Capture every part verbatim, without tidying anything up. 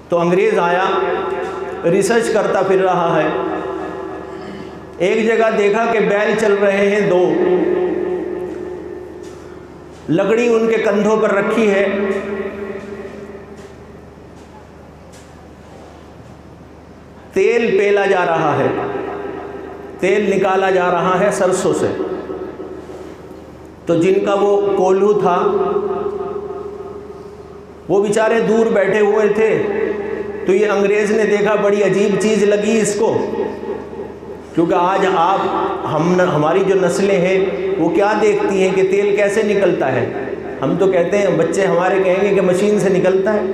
तो अंग्रेज़ आया, रिसर्च करता फिर रहा है। एक जगह देखा कि बैल चल रहे हैं दो, लकड़ी उनके कंधों पर रखी है, तेल पेला जा रहा है, तेल निकाला जा रहा है सरसों से। तो जिनका वो कोल्हू था वो बेचारे दूर बैठे हुए थे, तो ये अंग्रेज़ ने देखा, बड़ी अजीब चीज़ लगी इसको, क्योंकि आज आप हम हमारी जो नस्लें हैं वो क्या देखती हैं कि तेल कैसे निकलता है। हम तो कहते हैं, बच्चे हमारे कहेंगे कि मशीन से निकलता है।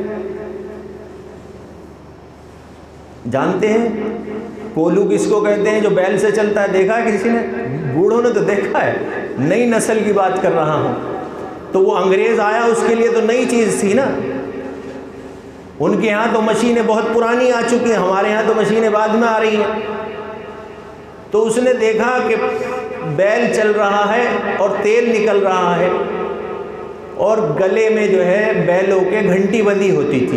जानते हैं कोल्हू किसको कहते हैं? जो बैल से चलता है। देखा है किसी ने? बूढ़ों ने तो देखा है। नई नस्ल की बात कर रहा हूँ। तो वो अंग्रेज़ आया, उसके लिए तो नई चीज़ थी ना। उनके यहाँ तो मशीनें बहुत पुरानी आ चुकी हैं, हमारे यहाँ तो मशीनें बाद में आ रही हैं। तो उसने देखा कि बैल चल रहा है और तेल निकल रहा है, और गले में जो है बैलों के घंटी बंधी होती थी।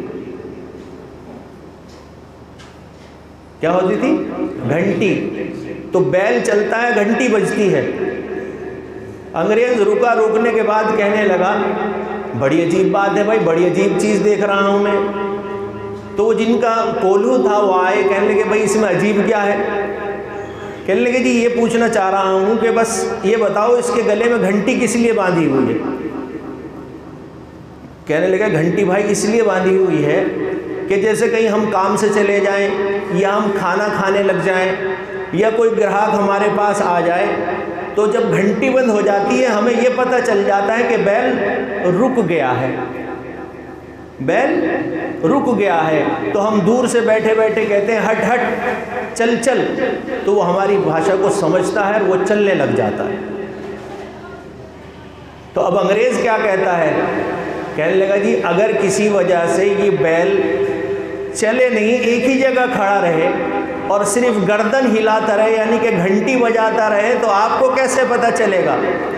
क्या होती थी? घंटी। तो बैल चलता है, घंटी बजती है। अंग्रेज़ रुका, रुकने के बाद कहने लगा, बड़ी अजीब बात है भाई, बड़ी अजीब चीज़ देख रहा हूँ मैं। तो जिनका कोल्हू था वो आए, कहने लगे भाई इसमें अजीब क्या है? कहने लगे जी ये पूछना चाह रहा हूँ कि बस ये बताओ इसके गले में घंटी किस लिए बांधी हुई है? कहने लगे घंटी भाई इसलिए बांधी हुई है कि जैसे कहीं हम काम से चले जाएं या हम खाना खाने लग जाएं या कोई ग्राहक हमारे पास आ जाए, तो जब घंटी बंद हो जाती है हमें ये पता चल जाता है कि बैल रुक गया है, बैल रुक गया है। तो हम दूर से बैठे बैठे कहते हैं हट हट, चल चल, तो वो हमारी भाषा को समझता है और वो चलने लग जाता है। तो अब अंग्रेज़ क्या कहता है? कहने लगा जी अगर किसी वजह से ये बैल चले नहीं, एक ही जगह खड़ा रहे और सिर्फ गर्दन हिलाता रहे, यानी कि घंटी बजाता रहे, तो आपको कैसे पता चलेगा?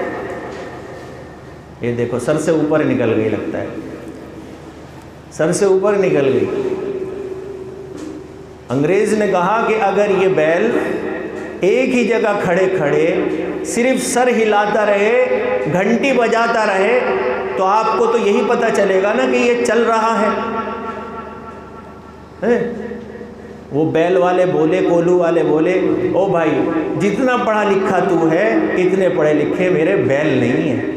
ये देखो सर से ऊपर निकल गई, लगता है सर से ऊपर निकल गई। अंग्रेज़ ने कहा कि अगर ये बैल एक ही जगह खड़े खड़े सिर्फ सर हिलाता रहे, घंटी बजाता रहे, तो आपको तो यही पता चलेगा ना कि ये चल रहा है, है? वो बैल वाले बोले, कोल्हू वाले बोले, ओ भाई जितना पढ़ा लिखा तू है, इतने पढ़े लिखे मेरे बैल नहीं हैं।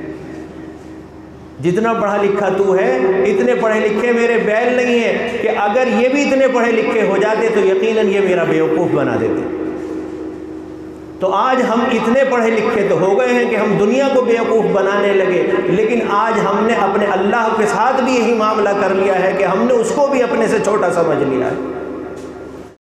जितना पढ़ा लिखा तू है, इतने पढ़े लिखे मेरे बैल नहीं हैं। कि अगर ये भी इतने पढ़े लिखे हो जाते तो यकीनन ये मेरा बेवकूफ़ बना देते। तो आज हम इतने पढ़े लिखे तो हो गए हैं कि हम दुनिया को बेवकूफ़ बनाने लगे, लेकिन आज हमने अपने अल्लाह के साथ भी यही मामला कर लिया है कि हमने उसको भी अपने से छोटा समझ लिया है।